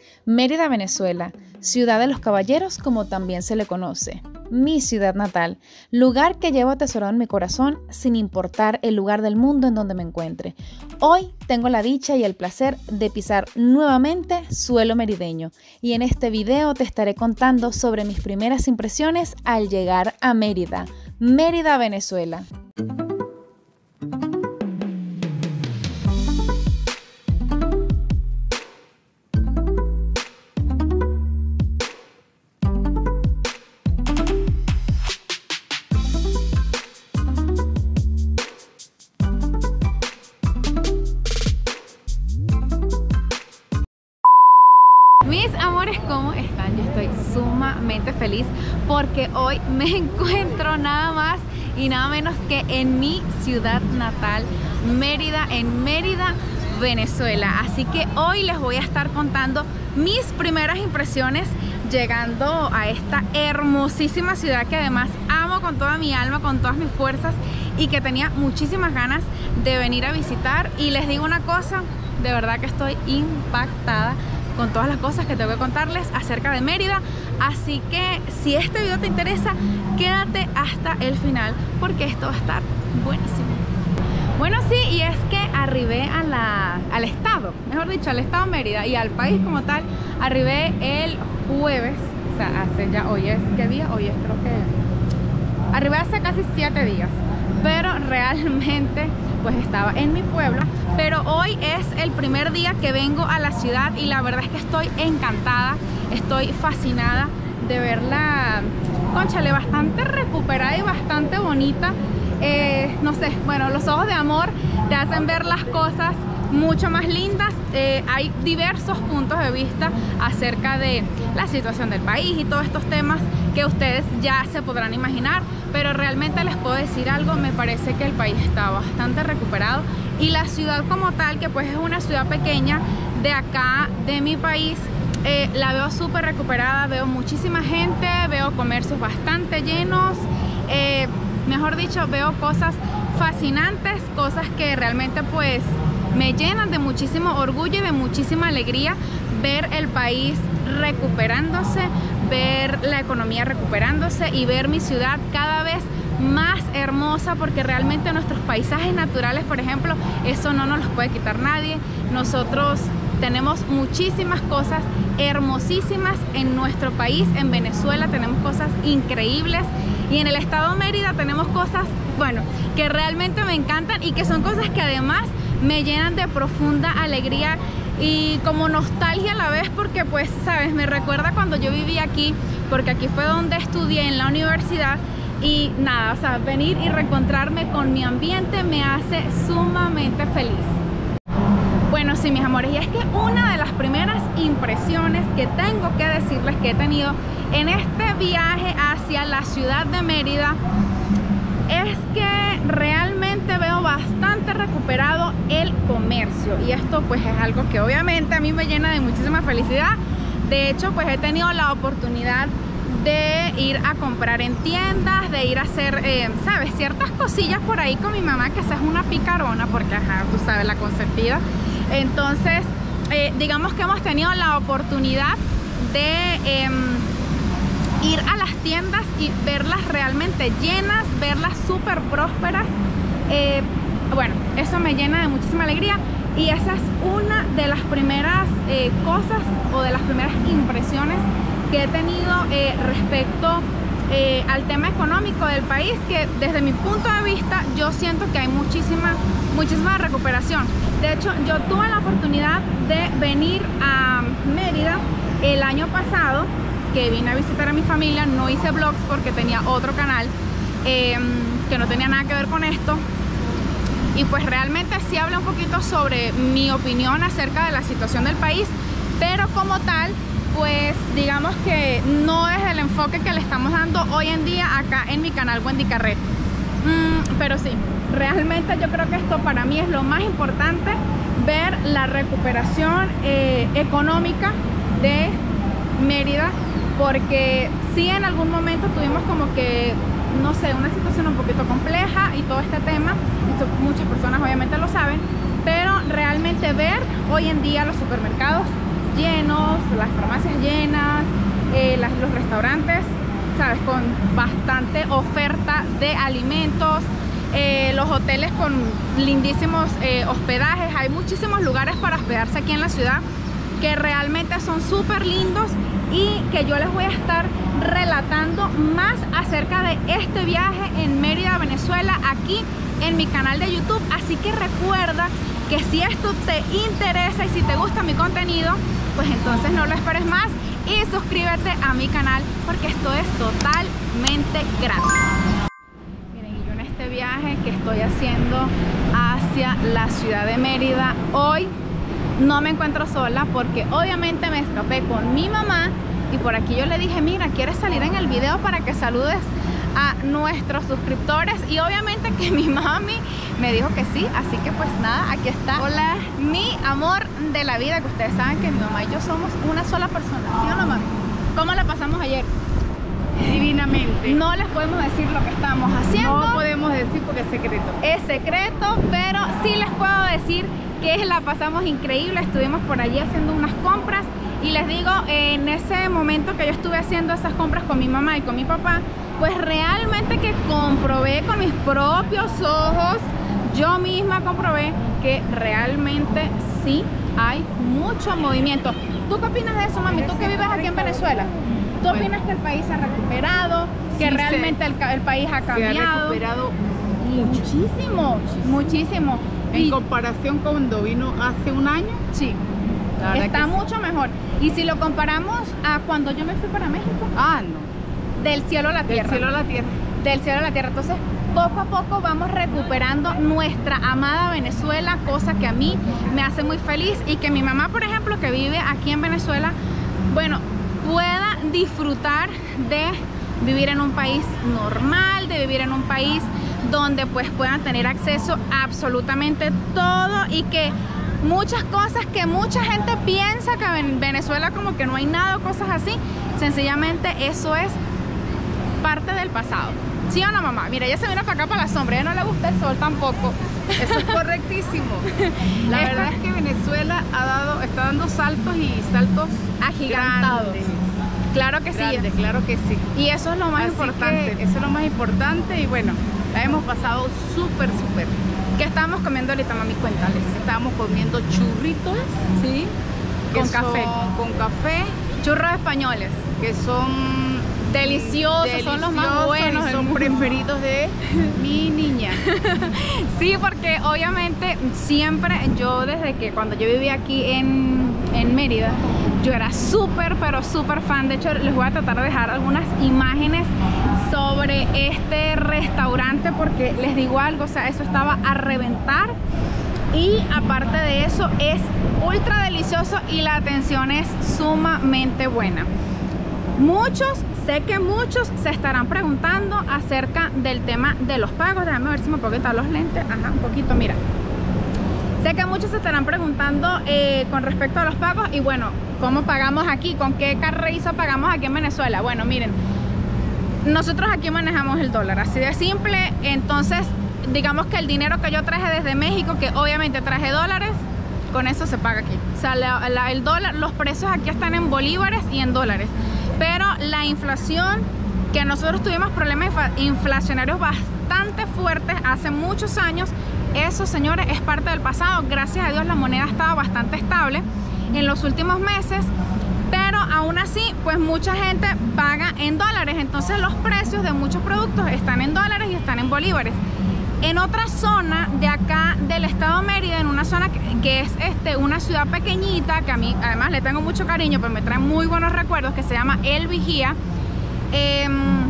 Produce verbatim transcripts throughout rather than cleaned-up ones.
Mérida, Venezuela, ciudad de los caballeros como también se le conoce, mi ciudad natal, lugar que llevo atesorado en mi corazón sin importar el lugar del mundo en donde me encuentre. Hoy tengo la dicha y el placer de pisar nuevamente suelo merideño y en este video te estaré contando sobre mis primeras impresiones al llegar a Mérida, Mérida, Venezuela. Mis amores, ¿cómo están? Yo estoy sumamente feliz porque hoy me encuentro nada más y nada menos que en mi ciudad natal, Mérida, en Mérida, Venezuela. Así que hoy les voy a estar contando mis primeras impresiones llegando a esta hermosísima ciudad que además amo con toda mi alma, con todas mis fuerzas y que tenía muchísimas ganas de venir a visitar. Y les digo una cosa, de verdad que estoy impactada con todas las cosas que tengo que contarles acerca de Mérida, así que si este video te interesa, quédate hasta el final porque esto va a estar buenísimo. Bueno, sí, y es que arribé a la, al estado, mejor dicho, al estado Mérida y al país como tal, arribé el jueves, o sea, hace ya, hoy es, ¿qué día? Hoy es, creo que, arribé hace casi siete días, pero realmente pues estaba en mi pueblo, pero hoy es el primer día que vengo a la ciudad y la verdad es que estoy encantada, estoy fascinada de verla, cónchale, bastante recuperada y bastante bonita. Eh, no sé, bueno, los ojos de amor te hacen ver las cosas mucho más lindas. Eh, hay diversos puntos de vista acerca de la situación del país y todos estos temas que ustedes ya se podrán imaginar, pero realmente les puedo decir algo, me parece que el país está bastante recuperado y la ciudad como tal, que pues es una ciudad pequeña de acá, de mi país, eh, la veo súper recuperada, veo muchísima gente, veo comercios bastante llenos, eh, mejor dicho, veo cosas fascinantes, cosas que realmente pues me llenan de muchísimo orgullo y de muchísima alegría ver el país recuperándose, ver la economía recuperándose y ver mi ciudad cada vez más hermosa, porque realmente nuestros paisajes naturales, por ejemplo, eso no nos los puede quitar nadie. Nosotros tenemos muchísimas cosas hermosísimas en nuestro país, en Venezuela tenemos cosas increíbles y en el estado Mérida tenemos cosas, bueno, que realmente me encantan y que son cosas que además me llenan de profunda alegría y como nostalgia a la vez, porque pues, sabes, me recuerda cuando yo vivía aquí, porque aquí fue donde estudié en la universidad y nada, o sea, venir y reencontrarme con mi ambiente me hace sumamente feliz. Bueno, sí, mis amores, y es que una de las primeras impresiones que tengo que decirles que he tenido en este viaje hacia la ciudad de Mérida es que realmente veo bastante recuperado el comercio y esto pues es algo que obviamente a mí me llena de muchísima felicidad. De hecho pues he tenido la oportunidad de ir a comprar en tiendas, de ir a hacer, eh, sabes, ciertas cosillas por ahí con mi mamá, que esa es una picarona porque, ajá, tú sabes, la consentida. Entonces, eh, digamos que hemos tenido la oportunidad de eh, ir a las tiendas y verlas realmente llenas, verlas súper prósperas. Eh, bueno, eso me llena de muchísima alegría y esa es una de las primeras eh, cosas o de las primeras impresiones que he tenido eh, respecto eh, al tema económico del país, que desde mi punto de vista yo siento que hay muchísima, muchísima recuperación. De hecho, yo tuve la oportunidad de venir a Mérida el año pasado, que vine a visitar a mi familia, no hice vlogs porque tenía otro canal eh, que no tenía nada que ver con esto y pues realmente sí habla un poquito sobre mi opinión acerca de la situación del país, pero como tal pues digamos que no es el enfoque que le estamos dando hoy en día acá en mi canal Wendy Carret. mm, pero sí, realmente yo creo que esto para mí es lo más importante, ver la recuperación eh, económica de Mérida, porque sí en algún momento tuvimos como que, no sé, una situación un poquito compleja y todo este tema, esto muchas personas obviamente lo saben, pero realmente ver hoy en día los supermercados llenos, las farmacias llenas, eh, las, los restaurantes, sabes, con bastante oferta de alimentos, eh, los hoteles con lindísimos eh, hospedajes. Hay muchísimos lugares para hospedarse aquí en la ciudad que realmente son súper lindos y que yo les voy a estar relatando más acerca de este viaje en Mérida, Venezuela, aquí en mi canal de YouTube. Así que recuerda que si esto te interesa y si te gusta mi contenido, pues entonces no lo esperes más y suscríbete a mi canal, porque esto es totalmente gratis. Miren, y yo en este viaje que estoy haciendo hacia la ciudad de Mérida, hoy no me encuentro sola, porque obviamente me escapé con mi mamá y por aquí yo le dije, mira, ¿quieres salir en el video para que saludes a nuestros suscriptores? Y obviamente que mi mami me dijo que sí, así que pues nada, aquí está. Hola, mi amor de la vida, que ustedes saben que mi mamá y yo somos una sola persona, ¿sí o no, mami? ¿Cómo la pasamos ayer? Divinamente. No les podemos decir lo que estamos haciendo. No podemos decir porque es secreto. Es secreto, pero sí les puedo decir que la pasamos increíble. Estuvimos por allí haciendo unas compras y les digo, en ese momento que yo estuve haciendo esas compras con mi mamá y con mi papá, pues realmente que comprobé con mis propios ojos, yo misma comprobé que realmente sí hay mucho movimiento. ¿Tú qué opinas de eso, mami? ¿Tú que vives aquí en Venezuela? ¿Tú opinas que el país se ha recuperado? ¿Que Sí, realmente el, el país ha cambiado? Se ha recuperado mucho. Muchísimo, muchísimo. En Y, comparación con cuando vino hace un año, sí, la verdad está que sí. mucho mejor. Y si lo comparamos a cuando yo me fui para México, Ah, no. del cielo a la Del tierra. cielo a la tierra. Del cielo a la tierra. Entonces, poco a poco vamos recuperando nuestra amada Venezuela, cosa que a mí me hace muy feliz, y que mi mamá, por ejemplo, que vive aquí en Venezuela, bueno, pueda disfrutar de vivir en un país normal, de vivir en un país donde pues puedan tener acceso a absolutamente todo, y que muchas cosas que mucha gente piensa que en Venezuela como que no hay nada o cosas así, sencillamente eso es parte del pasado. ¿Sí o no, mamá? Mira, ella se vino para acá para la sombra, a ella no le gusta el sol tampoco. Eso es correctísimo. La Esto- verdad es que Venezuela ha dado, está dando saltos y saltos Agigantados. grandes. Claro que sí. Grandes, claro que sí. Y eso es lo más Así importante. que eso es lo más importante y bueno, la hemos pasado súper, súper. ¿Qué estamos comiendo ahorita, mami? Cuéntales. Estábamos comiendo churritos, Sí. que Con son café. con café, Churros españoles. que son Deliciosos, son los más deliciosos buenos y del son mundo. preferidos de mi niña. Sí, porque obviamente siempre yo, desde que cuando yo vivía aquí en, en Mérida, yo era súper, pero súper fan. De hecho, les voy a tratar de dejar algunas imágenes sobre este restaurante, porque les digo algo, o sea, eso estaba a reventar. Y aparte de eso, es ultra delicioso y la atención es sumamente buena. Muchos, sé que muchos se estarán preguntando acerca del tema de los pagos. Déjame ver si me puedo quitar los lentes. Ajá, un poquito, mira. Sé que muchos se estarán preguntando eh, con respecto a los pagos. Y bueno, ¿cómo pagamos aquí? ¿Con qué carrizo pagamos aquí en Venezuela? Bueno, miren, nosotros aquí manejamos el dólar, así de simple. Entonces, digamos que el dinero que yo traje desde México, que obviamente traje dólares, con eso se paga aquí. O sea, la, la, el dólar, los precios aquí están en bolívares y en dólares. Pero la inflación, que nosotros tuvimos problemas inflacionarios bastante fuertes hace muchos años, eso, señores, es parte del pasado. Gracias a Dios la moneda estaba bastante estable en los últimos meses, pero aún así, pues mucha gente paga en dólares. Entonces los precios de muchos productos están en dólares y están en bolívares. En otra zona de acá del estado de Mérida, en una zona que, que es este, una ciudad pequeñita, que a mí además le tengo mucho cariño, pero me trae muy buenos recuerdos, que se llama El Vigía. Eh,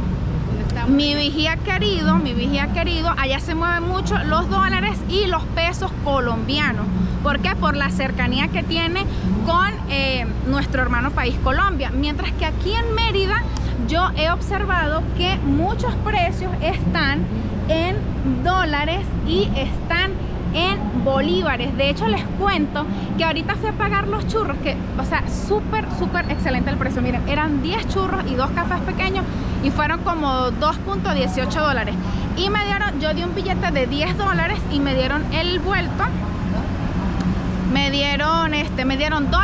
mi vigía querido, mi vigía querido, allá se mueven mucho los dólares y los pesos colombianos. ¿Por qué? Por la cercanía que tiene con eh, nuestro hermano país Colombia. Mientras que aquí en Mérida yo he observado que muchos precios están en dólares y están en bolívares. De hecho, les cuento que ahorita fui a pagar los churros, que, o sea, súper, súper excelente el precio. Miren, eran diez churros y dos cafés pequeños y fueron como dos punto dieciocho dólares. Y me dieron, yo di un billete de diez dólares y me dieron el vuelto. Me dieron, este, me dieron dólares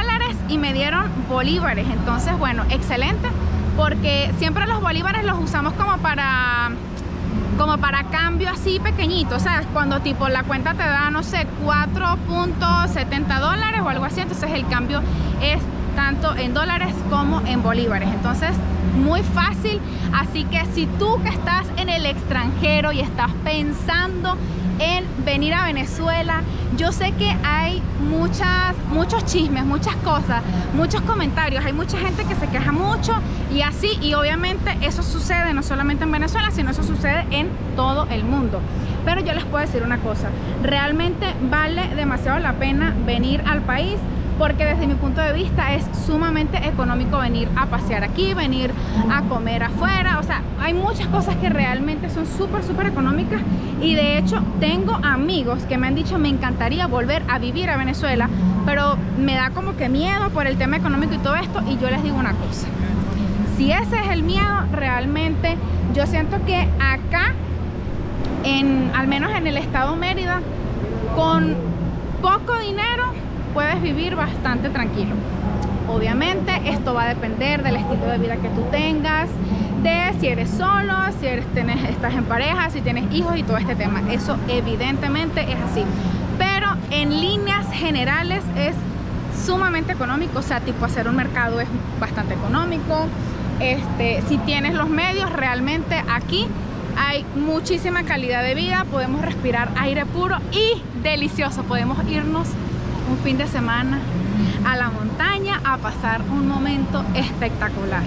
y me dieron bolívares. Entonces, bueno, excelente, porque siempre los bolívares los usamos como para como para cambio así pequeñito, o sea, cuando tipo la cuenta te da, no sé, cuatro punto setenta dólares o algo así, entonces el cambio es tanto en dólares como en bolívares. Entonces, muy fácil. Así que si tú que estás en el extranjero y estás pensando en venir a Venezuela, yo sé que hay muchas, muchos chismes, muchas cosas, muchos comentarios, hay mucha gente que se queja mucho y así, y obviamente eso sucede no solamente en Venezuela, sino eso sucede en todo el mundo. Pero yo les puedo decir una cosa, realmente vale demasiado la pena venir al país, porque desde mi punto de vista es sumamente económico venir a pasear aquí, venir a comer afuera. O sea, hay muchas cosas que realmente son súper, súper económicas, y de hecho tengo amigos que me han dicho me encantaría volver a vivir a Venezuela, pero me da como que miedo por el tema económico y todo esto, y yo les digo una cosa, si ese es el miedo, realmente yo siento que acá, en, al menos en el estado Mérida, con poco dinero puedes vivir bastante tranquilo. Obviamente esto va a depender del estilo de vida que tú tengas, de si eres solo, si eres, tenés, estás en pareja, si tienes hijos y todo este tema. Eso evidentemente es así, pero en líneas generales es sumamente económico. O sea, tipo hacer un mercado es bastante económico. Este, si tienes los medios, realmente aquí hay muchísima calidad de vida, podemos respirar aire puro y delicioso. Podemos irnos un fin de semana a la montaña a pasar un momento espectacular.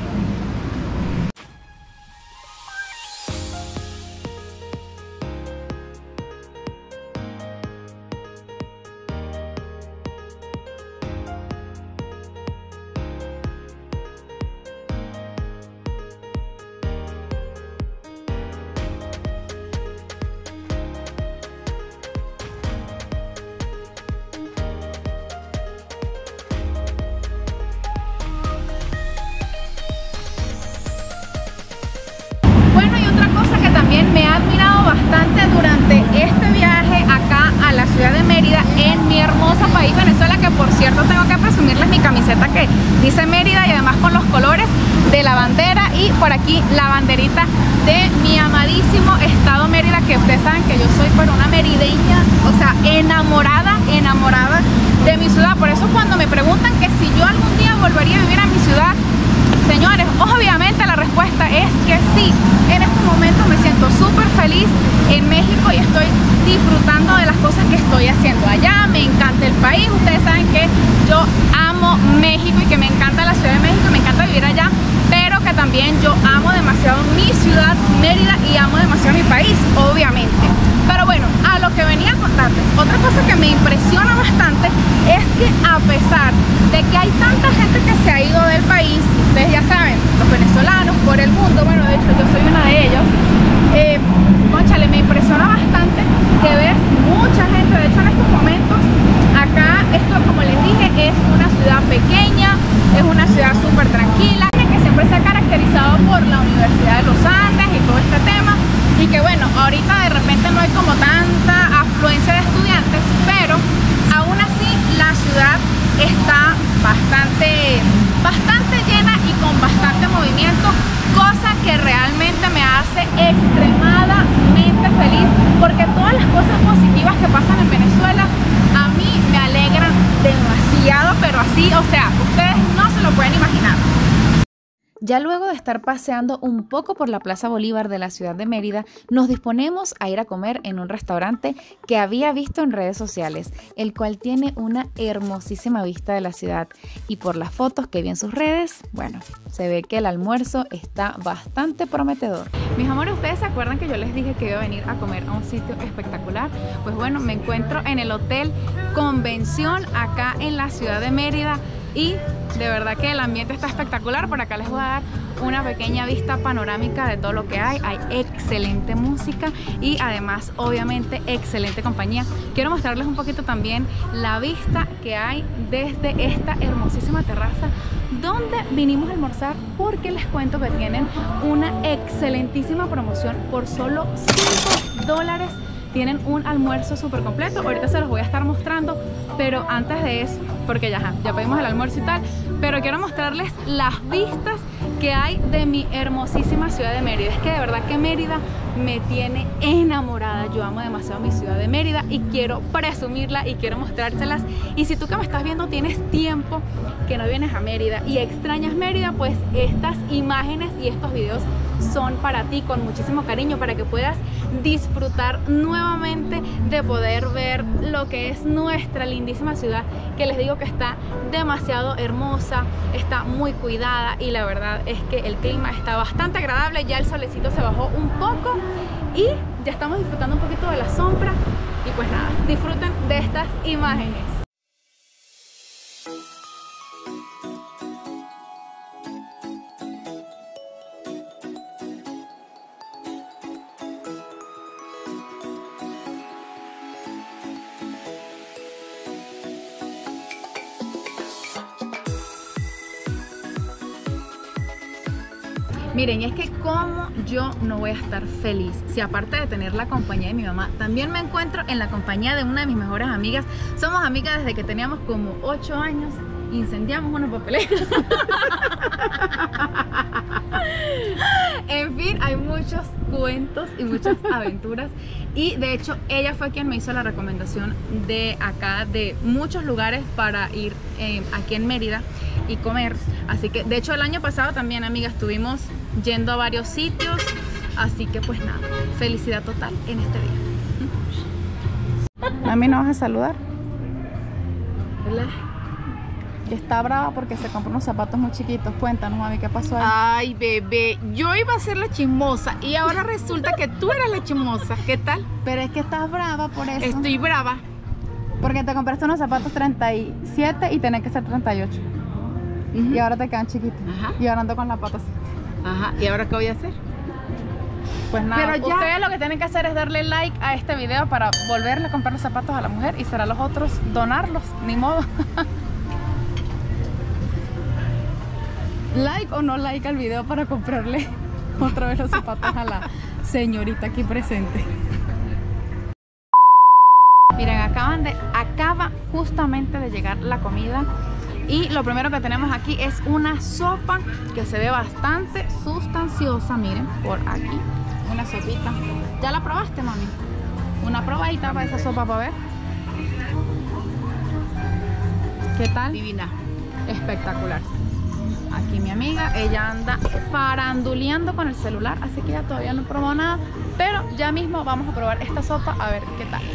Me ha admirado bastante durante este viaje acá a la ciudad de Mérida, en mi hermoso país Venezuela, que por cierto tengo que presumirles mi camiseta que dice Mérida, y además con los colores de la bandera, y por aquí la banderita de mi amadísimo estado Mérida, que ustedes saben que yo soy pero una merideña, o sea, enamorada, enamorada de mi ciudad. Por eso cuando me preguntan que si yo algún día volvería a vivir a mi ciudad, señores, obviamente la respuesta es que sí. En estos momentos me siento súper feliz en México y estoy disfrutando de las cosas que estoy haciendo allá. Me encanta el país, ustedes saben que yo amo México y que me encanta la Ciudad de México y me encanta vivir allá, pero que también yo amo demasiado mi ciudad Mérida y amo demasiado mi país, obviamente. Pero bueno, a lo que venía a contarles, otra cosa que me impresiona bastante es que a pesar de que hay tanta gente que se ha ido del país, ustedes ya saben, los venezolanos por el mundo, bueno, de hecho yo soy una de ellos, eh, cónchale, me impresiona bastante que ves mucha gente. De hecho en estos momentos acá, esto como les dije, es una ciudad pequeña, es una ciudad súper tranquila, que siempre se ha caracterizado por la Universidad de los Andes y todo este tema, y que bueno, ahorita de repente no hay como tanta afluencia de estudiantes, pero aún así la ciudad está bastante, bastante llena y con bastante movimiento, cosa que realmente me hace extremadamente feliz, porque todas las cosas positivas que pasan en Venezuela a mí me alegran demasiado, pero así, o sea, ustedes no se lo pueden imaginar. Ya luego de estar paseando un poco por la Plaza Bolívar de la ciudad de Mérida, nos disponemos a ir a comer en un restaurante que había visto en redes sociales, el cual tiene una hermosísima vista de la ciudad, y por las fotos que vi en sus redes, bueno, se ve que el almuerzo está bastante prometedor. Mis amores, ¿ustedes se acuerdan que yo les dije que iba a venir a comer a un sitio espectacular? Pues bueno, me encuentro en el Hotel Convención acá en la ciudad de Mérida, y de verdad que el ambiente está espectacular. Por acá les voy a dar una pequeña vista panorámica de todo lo que hay. Hay excelente música y además obviamente excelente compañía. Quiero mostrarles un poquito también la vista que hay desde esta hermosísima terraza donde vinimos a almorzar, porque les cuento que tienen una excelentísima promoción por solo cinco dólares. tienen un almuerzo súper completo. Ahorita se los voy a estar mostrando, pero antes de eso, porque ya, ya pedimos el almuerzo y tal, pero quiero mostrarles las vistas que hay de mi hermosísima ciudad de Mérida. Es que de verdad que Mérida me tiene enamorada. Yo amo demasiado mi ciudad de Mérida y quiero presumirla y quiero mostrárselas. Y si tú que me estás viendo tienes tiempo que no vienes a Mérida y extrañas Mérida, pues estas imágenes y estos videos son para ti, con muchísimo cariño, para que puedas disfrutar nuevamente de poder ver lo que es nuestra lindísima ciudad, que les digo que está demasiado hermosa, está muy cuidada y la verdad es que el clima está bastante agradable. Ya el solecito se bajó un poco y ya estamos disfrutando un poquito de la sombra. Y pues nada, disfruten de estas imágenes. Miren, es que como yo no voy a estar feliz si aparte de tener la compañía de mi mamá, también me encuentro en la compañía de una de mis mejores amigas. Somos amigas desde que teníamos como ocho años. Incendiamos unos papeles. En fin, hay muchos cuentos y muchas aventuras. Y de hecho ella fue quien me hizo la recomendación de acá, de muchos lugares para ir eh, aquí en Mérida y comer. Así que de hecho el año pasado también, amigas, estuvimos yendo a varios sitios. Así que pues nada, felicidad total en este día. ¿A mí no vas a saludar? Hola. Está brava porque se compró unos zapatos muy chiquitos. Cuéntanos, mami, ¿qué pasó ahí? Ay, bebé, yo iba a ser la chismosa y ahora resulta que tú eres la chismosa. ¿Qué tal? Pero es que estás brava por eso. Estoy brava. Porque te compraste unos zapatos treinta y siete y tenés que ser treinta y ocho. Uh-huh. Y ahora te quedan chiquitos. Ajá. Y ahora ando con las patas. Ajá. ¿Y ahora qué voy a hacer? Pues nada, pero ya... ustedes lo que tienen que hacer es darle like a este video para volverle a comprar los zapatos a la mujer y será los otros donarlos, ni modo. Like o no like al video para comprarle otra vez los zapatos a la señorita aquí presente. Miren, acaban de, acaba justamente de llegar la comida. Y lo primero que tenemos aquí es una sopa que se ve bastante sustanciosa. Miren, por aquí, una sopita. ¿Ya la probaste, mami? Una probadita para esa sopa para ver. ¿Qué tal? Divina. Espectacular. Aquí mi amiga, ella anda faranduleando con el celular, así que ella todavía no probó nada. Pero ya mismo vamos a probar esta sopa a ver qué tal.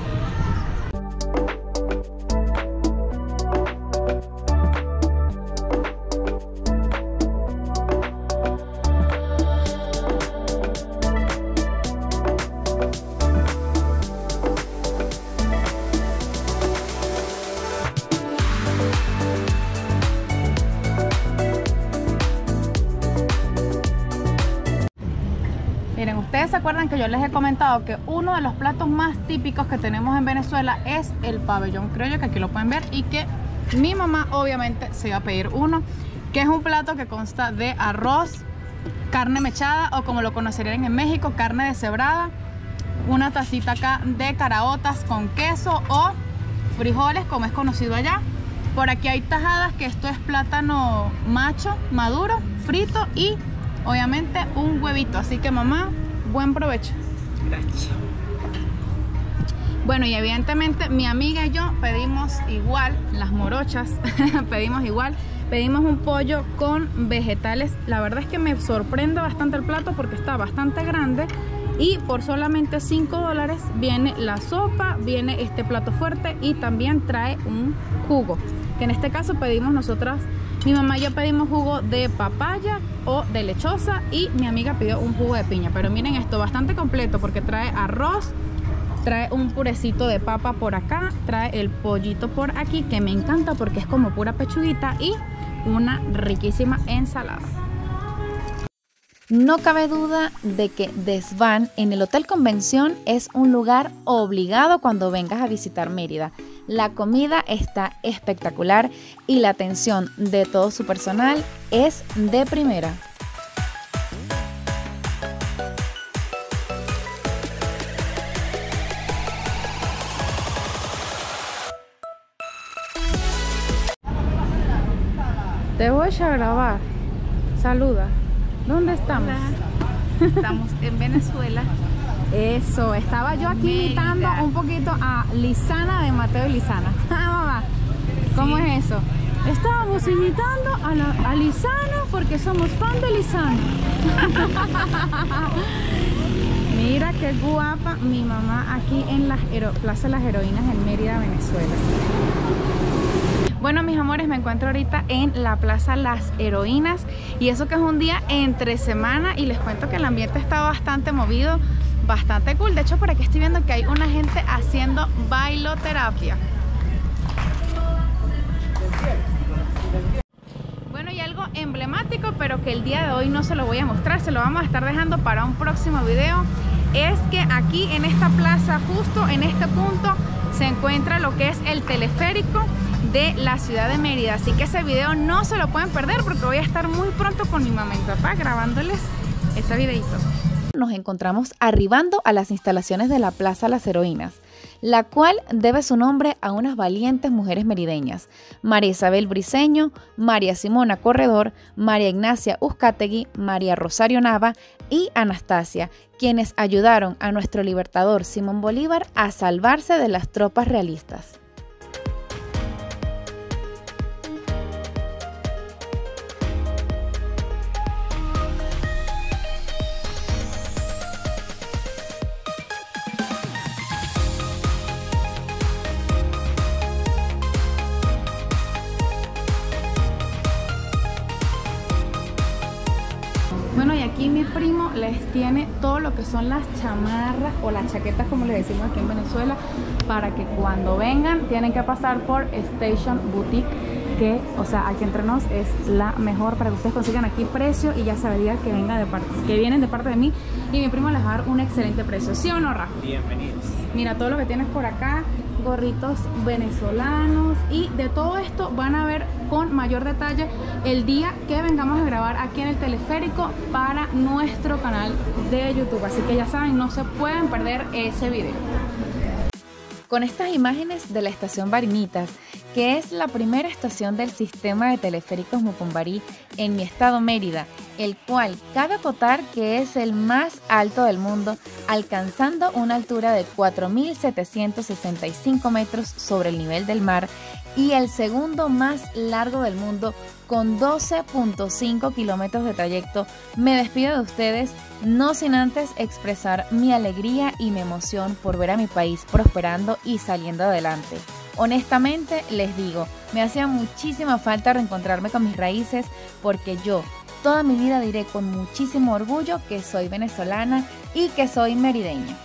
Miren, ustedes se acuerdan que yo les he comentado que uno de los platos más típicos que tenemos en Venezuela es el pabellón criollo, que aquí lo pueden ver, y que mi mamá obviamente se iba a pedir uno, que es un plato que consta de arroz, carne mechada o como lo conocerían en México, carne deshebrada, una tacita acá de caraotas con queso o frijoles como es conocido allá. Por aquí hay tajadas, que esto es plátano macho, maduro, frito, y obviamente un huevito. Así que mamá, buen provecho. Gracias. Bueno, y evidentemente mi amiga y yo pedimos igual, las morochas, pedimos igual, pedimos un pollo con vegetales. La verdad es que me sorprende bastante el plato porque está bastante grande y por solamente cinco dólares viene la sopa, viene este plato fuerte y también trae un jugo, que en este caso pedimos nosotras, mi mamá y yo pedimos jugo de papaya o de lechosa y mi amiga pidió un jugo de piña. Pero miren esto, bastante completo porque trae arroz, trae un purecito de papa por acá, trae el pollito por aquí, que me encanta porque es como pura pechuguita, y una riquísima ensalada. No cabe duda de que Desván en el Hotel Convención es un lugar obligado cuando vengas a visitar Mérida. La comida está espectacular y la atención de todo su personal es de primera. a grabar. Saluda. ¿Dónde estamos? Hola. Estamos en Venezuela. Eso, estaba yo aquí Mérida. imitando un poquito a Lisana de Mateo y Lisana. Ah, mamá, ¿cómo Sí. es eso? Estábamos imitando a, la, a Lisana porque somos fan de Lisana. Mira qué guapa mi mamá aquí en la Hero- Plaza de las Heroínas en Mérida, Venezuela. Bueno, mis amores, me encuentro ahorita en la Plaza Las Heroínas y eso que es un día entre semana y les cuento que el ambiente está bastante movido, bastante cool. De hecho, por aquí estoy viendo que hay una gente haciendo bailoterapia. Bueno, y algo emblemático, pero que el día de hoy no se lo voy a mostrar, se lo vamos a estar dejando para un próximo video, es que aquí en esta plaza, justo en este punto, se encuentra lo que es el teleférico de la ciudad de Mérida. Así que ese video no se lo pueden perder porque voy a estar muy pronto con mi mamá y mi papá grabándoles ese videito. Nos encontramos arribando a las instalaciones de la Plaza Las Heroínas, la cual debe su nombre a unas valientes mujeres merideñas: María Isabel Briceño, María Simona Corredor, María Ignacia Uzcategui, María Rosario Nava y Anastasia, quienes ayudaron a nuestro libertador Simón Bolívar a salvarse de las tropas realistas. Bueno, y aquí mi primo les tiene todo lo que son las chamarras o las chaquetas, como les decimos aquí en Venezuela, para que cuando vengan tienen que pasar por Station Boutique, que, o sea, aquí entre nos es la mejor para que ustedes consigan aquí precio y ya sabría que venga de parte, que vienen de parte de mí, y mi primo les va a dar un excelente precio, ¿sí o no, Rafa? Bienvenidos. Mira todo lo que tienes por acá, gorritos venezolanos, y de todo esto van a ver con mayor detalle el día que vengamos a grabar aquí en el teleférico para nuestro canal de YouTube, así que ya saben, no se pueden perder ese video. Con estas imágenes de la estación Barinitas, que es la primera estación del sistema de teleféricos Mucumbarí en mi estado Mérida, el cual cabe acotar que es el más alto del mundo, alcanzando una altura de cuatro mil setecientos sesenta y cinco metros sobre el nivel del mar, y el segundo más largo del mundo con doce punto cinco kilómetros de trayecto, me despido de ustedes, no sin antes expresar mi alegría y mi emoción por ver a mi país prosperando y saliendo adelante. Honestamente les digo, me hacía muchísima falta reencontrarme con mis raíces, porque yo toda mi vida diré con muchísimo orgullo que soy venezolana y que soy merideña.